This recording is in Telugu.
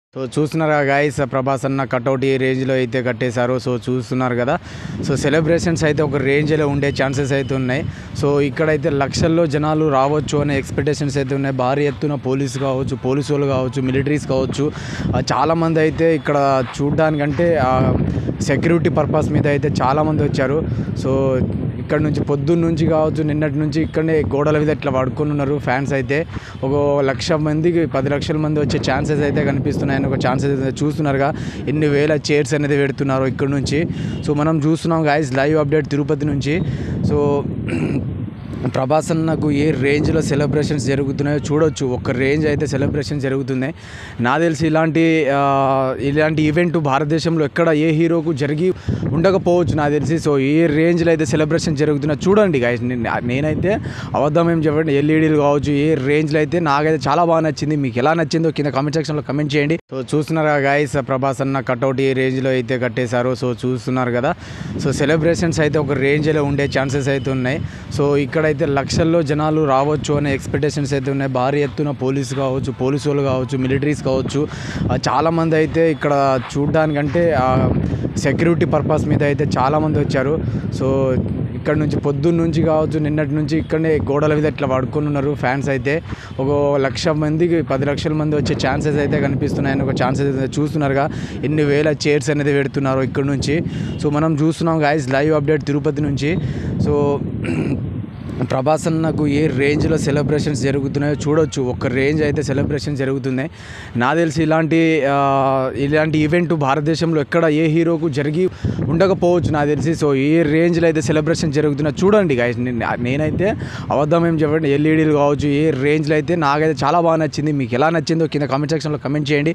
సో చూస్తున్నారు కదా గైస్, ప్రభాస్ అన్న కట్అవుట్ ఏ రేంజ్లో అయితే కట్టేశారో. సో చూస్తున్నారు కదా. సో సెలబ్రేషన్స్ అయితే ఒక రేంజ్లో ఉండే ఛాన్సెస్ అయితే ఉన్నాయి. సో ఇక్కడైతే లక్షల్లో జనాలు రావచ్చు అనే ఎక్స్పెక్టేషన్స్ అయితే ఉన్నాయి. భారీ ఎత్తున పోలీసు వాళ్ళు కావచ్చు, మిలిటరీస్ కావచ్చు, చాలామంది అయితే ఇక్కడ చూడడానికంటే సెక్యూరిటీ పర్పస్ మీద అయితే చాలామంది వచ్చారు. సో ఇక్కడ నుంచి పొద్దున్న నుంచి కావచ్చు, నిన్నటి నుంచి ఇక్కడనే గోడల మీద ఇట్లా పడుకొని ఉన్నారు ఫ్యాన్స్ అయితే. ఒక 1,00,000 మందికి 10 లక్షల మంది వచ్చే ఛాన్సెస్ అయితే కనిపిస్తున్నాయని ఒక ఛాన్సెస్ అయితే చూస్తున్నారుగా. ఎన్ని వేల చైర్స్ అనేది పెడుతున్నారు ఇక్కడ నుంచి. సో మనం చూస్తున్నాం గాయస్, లైవ్ అప్డేట్ తిరుపతి నుంచి. సో ప్రభాస్ అన్నకు ఏ రేంజ్లో సెలబ్రేషన్స్ జరుగుతున్నాయో చూడొచ్చు. ఒక రేంజ్ అయితే సెలబ్రేషన్ జరుగుతున్నాయి. నాకు తెలిసి ఇలాంటి ఈవెంట్ భారతదేశంలో ఎక్కడ ఏ హీరోకు జరిగి ఉండకపోవచ్చు నాకు తెలిసి. సో ఏ రేంజ్లో అయితే సెలబ్రేషన్ జరుగుతున్నాయో చూడండి గాయస్. నేనైతే అబద్ధం ఏం చెప్పండి, ఎల్ఈడీలు కావచ్చు, ఏ రేంజ్లో అయితే నాకైతే చాలా బాగా నచ్చింది. మీకు ఎలా నచ్చిందో కింద కామెంట్ సెక్షన్లో కమెంట్ చేయండి. సో చూస్తున్నారు కదా గాయస్, ప్రభాస్ అన్న కట్అవుట్ ఏ రేంజ్లో అయితే కట్టేశారో. సో చూస్తున్నారు కదా. సో సెలబ్రేషన్స్ అయితే ఒక రేంజ్లో ఉండే ఛాన్సెస్ అయితే ఉన్నాయి. సో ఇక్కడైతే లక్షల్లో జనాలు రావచ్చు అనే ఎక్స్పెక్టేషన్స్ అయితే ఉన్నాయి. భారీ ఎత్తున పోలీసు వాళ్ళు కావచ్చు, మిలిటరీస్ కావచ్చు, చాలామంది అయితే ఇక్కడ చూడడానికంటే సెక్యూరిటీ పర్పస్ మీద అయితే చాలామంది వచ్చారు. సో ఇక్కడ నుంచి పొద్దున్న నుంచి కావచ్చు, నిన్నటి నుంచి ఇక్కడనే గోడల మీద ఇట్లా పడుకొని ఉన్నారు ఫ్యాన్స్ అయితే. ఒక 1,00,000 మందికి 10 లక్షల మంది వచ్చే ఛాన్సెస్ అయితే కనిపిస్తున్నాయని ఒక ఛాన్సెస్ అయితే చూస్తున్నారుగా. ఎన్ని వేల చైర్స్ అనేది పెడుతున్నారు ఇక్కడ నుంచి. సో మనం చూస్తున్నాం గాయస్, లైవ్ అప్డేట్ తిరుపతి నుంచి. సో ప్రభాస్ అన్నకు ఏ రేంజ్లో సెలబ్రేషన్స్ జరుగుతున్నాయో చూడొచ్చు. ఒక రేంజ్ అయితే సెలబ్రేషన్ జరుగుతున్నాయి. నాకు తెలిసి ఇలాంటి ఈవెంట్ భారతదేశంలో ఎక్కడ ఏ హీరోకు జరిగి ఉండకపోవచ్చు నాకు తెలిసి. సో ఏ రేంజ్లో అయితే సెలబ్రేషన్ జరుగుతున్నాయో చూడండి గాయస్. నేనైతే అబద్ధం ఏం చెప్పండి, ఎల్ఈడీలు కావచ్చు, ఏ రేంజ్లో అయితే నాకైతే చాలా బాగా నచ్చింది. మీకు ఎలా నచ్చిందో కింద కామెంట్ సెక్షన్లో కమెంట్ చేయండి.